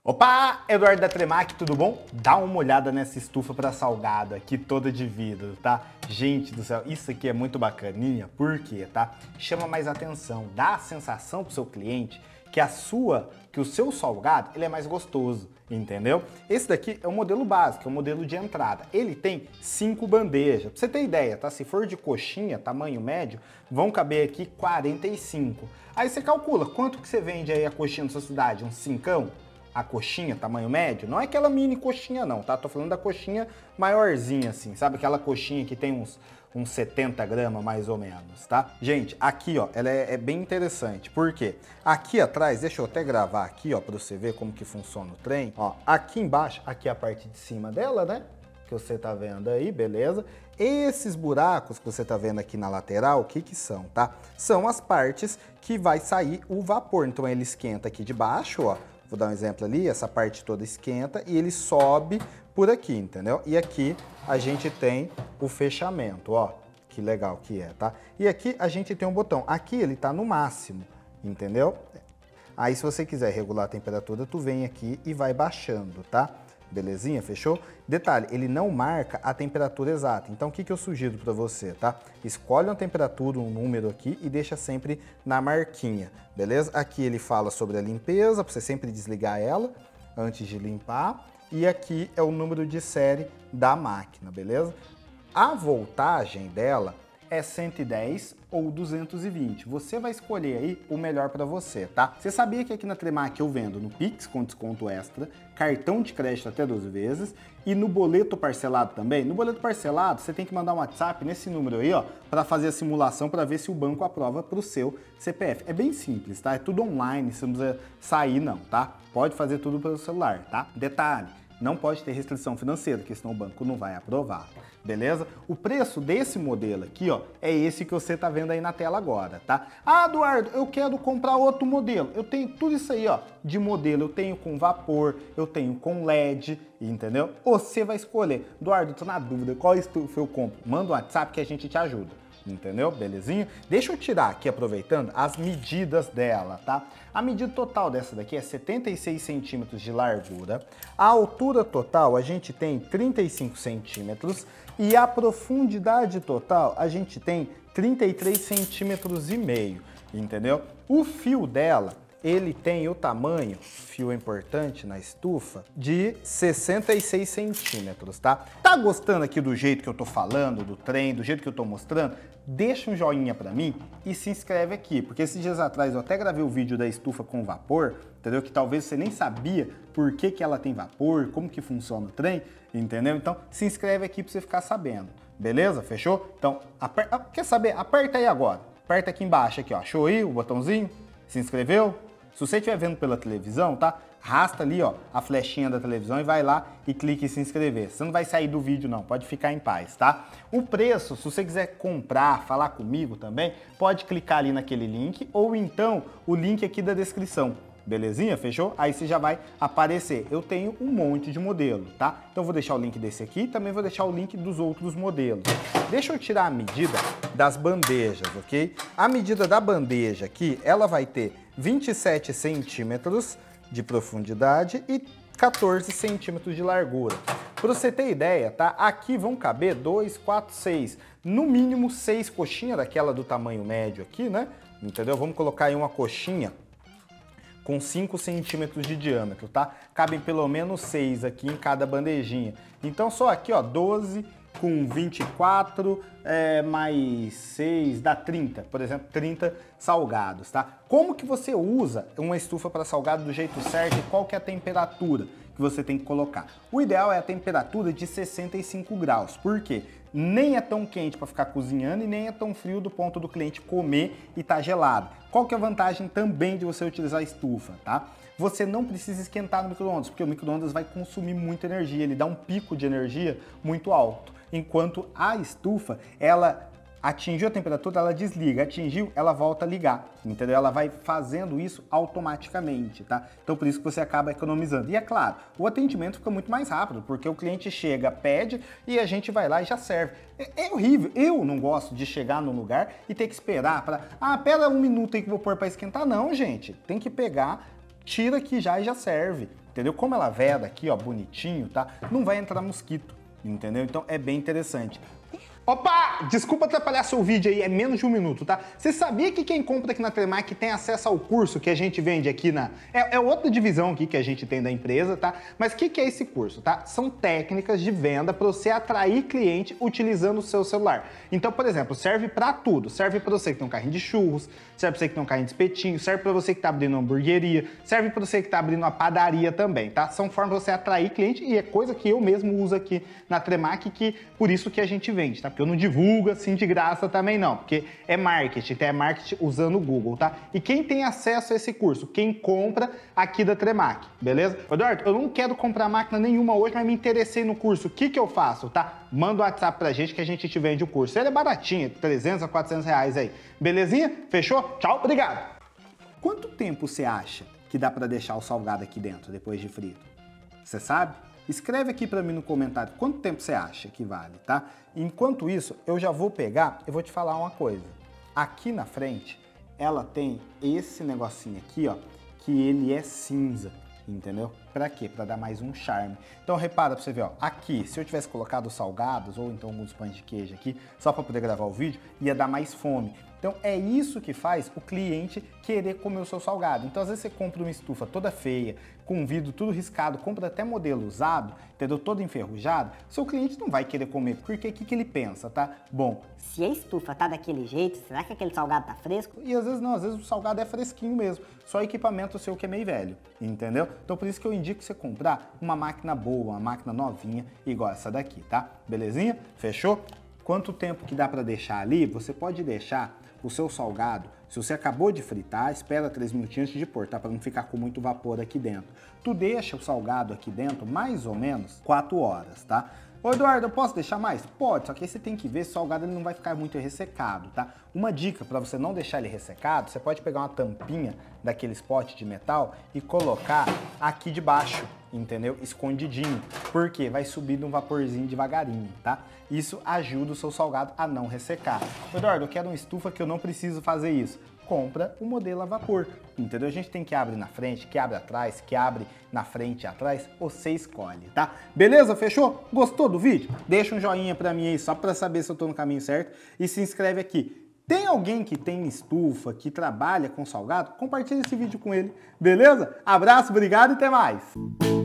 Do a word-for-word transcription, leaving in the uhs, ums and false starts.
Opa, Eduardo da Tremac, tudo bom? Dá uma olhada nessa estufa para salgado aqui, toda de vidro, tá? Gente do céu, isso aqui é muito bacaninha, por quê, tá? Chama mais atenção, dá a sensação pro seu cliente que a sua, que o seu salgado, ele é mais gostoso, entendeu? Esse daqui é o modelo básico, é o modelo de entrada. Ele tem cinco bandejas. Pra você ter ideia, tá? Se for de coxinha, tamanho médio, vão caber aqui quarenta e cinco. Aí você calcula, quanto que você vende aí a coxinha na sua cidade? Um cincão? A coxinha, tamanho médio, não é aquela mini coxinha não, tá? Tô falando da coxinha maiorzinha assim, sabe? Aquela coxinha que tem uns, uns setenta gramas mais ou menos, tá? Gente, aqui ó, ela é, é bem interessante, por quê? Aqui atrás, deixa eu até gravar aqui ó, pra você ver como que funciona o trem. Ó, aqui embaixo, aqui é a parte de cima dela, né? Que você tá vendo aí, beleza? Esses buracos que você tá vendo aqui na lateral, o que que são, tá? São as partes que vai sair o vapor, então ele esquenta aqui de baixo, ó. Vou dar um exemplo ali, essa parte toda esquenta e ele sobe por aqui, entendeu? E aqui a gente tem o fechamento, ó, que legal que é, tá? E aqui a gente tem um botão, aqui ele tá no máximo, entendeu? Aí se você quiser regular a temperatura, tu vem aqui e vai baixando, tá? Belezinha, fechou? Detalhe, ele não marca a temperatura exata, então o que que eu sugiro para você, tá? Escolhe uma temperatura, um número aqui e deixa sempre na marquinha, beleza? Aqui ele fala sobre a limpeza, para você sempre desligar ela antes de limpar, e aqui é o número de série da máquina, beleza? A voltagem dela é cento e dez ou duzentos e vinte. Você vai escolher aí o melhor para você, tá? Você sabia que aqui na Tremac eu vendo no Pix com desconto extra, cartão de crédito até doze vezes e no boleto parcelado também? No boleto parcelado você tem que mandar um WhatsApp nesse número aí, ó, para fazer a simulação para ver se o banco aprova para o seu C P F. É bem simples, tá? É tudo online, você não precisa sair não, tá? Pode fazer tudo pelo celular, tá? Detalhe, não pode ter restrição financeira, porque senão o banco não vai aprovar, beleza? O preço desse modelo aqui, ó, é esse que você tá vendo aí na tela agora, tá? Ah, Eduardo, eu quero comprar outro modelo. Eu tenho tudo isso aí, ó, de modelo. Eu tenho com vapor, eu tenho com L E D, entendeu? Você vai escolher. Eduardo, tô na dúvida, qual estufa eu compro? Manda um WhatsApp que a gente te ajuda. Entendeu? Belezinha? Deixa eu tirar aqui, aproveitando, as medidas dela, tá? A medida total dessa daqui é setenta e seis centímetros de largura. A altura total a gente tem trinta e cinco centímetros e a profundidade total a gente tem trinta e três centímetros e meio, entendeu? O fio dela, ele tem o tamanho, fio importante na estufa, de sessenta e seis centímetros, tá? Tá gostando aqui do jeito que eu tô falando, do trem, do jeito que eu tô mostrando? Deixa um joinha pra mim e se inscreve aqui, porque esses dias atrás eu até gravei o vídeo da estufa com vapor, entendeu? Que talvez você nem sabia por que que ela tem vapor, como que funciona o trem, entendeu? Então se inscreve aqui pra você ficar sabendo, beleza? Fechou? Então, aper... quer saber? Aperta aí agora, aperta aqui embaixo, aqui ó, achou aí o botãozinho? Se inscreveu? Se você estiver vendo pela televisão, tá? Arrasta ali, ó, a flechinha da televisão e vai lá e clique em se inscrever. Você não vai sair do vídeo não, pode ficar em paz, tá? O preço, se você quiser comprar, falar comigo também, pode clicar ali naquele link ou então o link aqui da descrição. Belezinha? Fechou? Aí você já vai aparecer. Eu tenho um monte de modelo, tá? Então eu vou deixar o link desse aqui e também vou deixar o link dos outros modelos. Deixa eu tirar a medida das bandejas, ok? A medida da bandeja aqui, ela vai ter vinte e sete centímetros de profundidade e quatorze centímetros de largura. Para você ter ideia, tá? Aqui vão caber dois, quatro, seis, no mínimo seis coxinhas daquela do tamanho médio aqui, né? Entendeu? Vamos colocar aí uma coxinha com cinco centímetros de diâmetro, tá? Cabem pelo menos seis aqui em cada bandejinha. Então só aqui, ó, doze com vinte e quatro, é, mais seis, dá trinta, por exemplo, trinta salgados, tá? Como que você usa uma estufa para salgado do jeito certo e qual que é a temperatura que você tem que colocar? O ideal é a temperatura de sessenta e cinco graus, por quê? Nem é tão quente para ficar cozinhando e nem é tão frio do ponto do cliente comer e tá gelado. Qual que é a vantagem também de você utilizar a estufa, tá? Você não precisa esquentar no micro-ondas, porque o micro-ondas vai consumir muita energia, ele dá um pico de energia muito alto. Enquanto a estufa, ela atingiu a temperatura, ela desliga, atingiu, ela volta a ligar, entendeu? Ela vai fazendo isso automaticamente, tá? Então por isso que você acaba economizando. E é claro, o atendimento fica muito mais rápido, porque o cliente chega, pede e a gente vai lá e já serve. É, é horrível, eu não gosto de chegar num lugar e ter que esperar para, ah, pera um minuto aí que eu vou pôr para esquentar. Não, gente, tem que pegar, tira aqui já e já serve, entendeu? Como ela veda aqui, ó, bonitinho, tá? Não vai entrar mosquito, entendeu? Então é bem interessante. Opa! Desculpa atrapalhar seu vídeo aí, é menos de um minuto, tá? Você sabia que quem compra aqui na Tremac tem acesso ao curso que a gente vende aqui na... É, é outra divisão aqui que a gente tem da empresa, tá? Mas o que, que é esse curso, tá? São técnicas de venda para você atrair cliente utilizando o seu celular. Então, por exemplo, serve para tudo. Serve para você que tem um carrinho de churros, serve para você que tem um carrinho de espetinho, serve para você que tá abrindo uma hamburgueria, serve para você que tá abrindo uma padaria também, tá? São formas de você atrair cliente e é coisa que eu mesmo uso aqui na Tremac, que por isso que a gente vende, tá? Porque eu não divulgo assim de graça também não, porque é marketing, então é marketing usando o Google, tá? E quem tem acesso a esse curso? Quem compra aqui da Tremac, beleza? Eduardo, eu não quero comprar máquina nenhuma hoje, mas me interessei no curso, o que que eu faço, tá? Manda um WhatsApp pra gente que a gente te vende o curso. Ele é baratinho, trezentos a quatrocentos reais aí, belezinha? Fechou? Tchau, obrigado! Quanto tempo você acha que dá pra deixar o salgado aqui dentro depois de frito? Você sabe? Escreve aqui para mim no comentário quanto tempo você acha que vale, tá? Enquanto isso, eu já vou pegar, eu vou te falar uma coisa. Aqui na frente, ela tem esse negocinho aqui, ó, que ele é cinza, entendeu? Pra quê? Pra dar mais um charme. Então repara pra você ver, ó, aqui, se eu tivesse colocado os salgados ou então alguns pães de queijo aqui, só pra poder gravar o vídeo, ia dar mais fome. Então é isso que faz o cliente querer comer o seu salgado. Então às vezes você compra uma estufa toda feia, com vidro tudo riscado, compra até modelo usado, entendeu? Todo enferrujado, seu cliente não vai querer comer, porque o que, que ele pensa, tá? Bom, se a estufa tá daquele jeito, será que aquele salgado tá fresco? E às vezes não, às vezes o salgado é fresquinho mesmo, só equipamento seu que é meio velho, entendeu? Então por isso que eu indico você comprar uma máquina boa, uma máquina novinha, igual essa daqui, tá? Belezinha? Fechou? Quanto tempo que dá para deixar ali? Você pode deixar o seu salgado, se você acabou de fritar, espera três minutinhos antes de pôr, tá? Para não ficar com muito vapor aqui dentro. Tu deixa o salgado aqui dentro mais ou menos quatro horas, tá? Ô Eduardo, eu posso deixar mais? Pode, só que aí você tem que ver se o salgado ele não vai ficar muito ressecado, tá? Uma dica para você não deixar ele ressecado, você pode pegar uma tampinha daqueles potes de metal e colocar aqui debaixo, entendeu? Escondidinho, porque vai subindo um vaporzinho devagarinho, tá? Isso ajuda o seu salgado a não ressecar. Eduardo, eu quero uma estufa que eu não preciso fazer isso. Compra o modelo a vapor, entendeu? A gente tem que abre na frente, que abre atrás, que abre na frente e atrás, você escolhe, tá? Beleza? Fechou? Gostou do vídeo? Deixa um joinha pra mim aí, só pra saber se eu tô no caminho certo, e se inscreve aqui. Tem alguém que tem estufa, que trabalha com salgado? Compartilha esse vídeo com ele, beleza? Abraço, obrigado e até mais!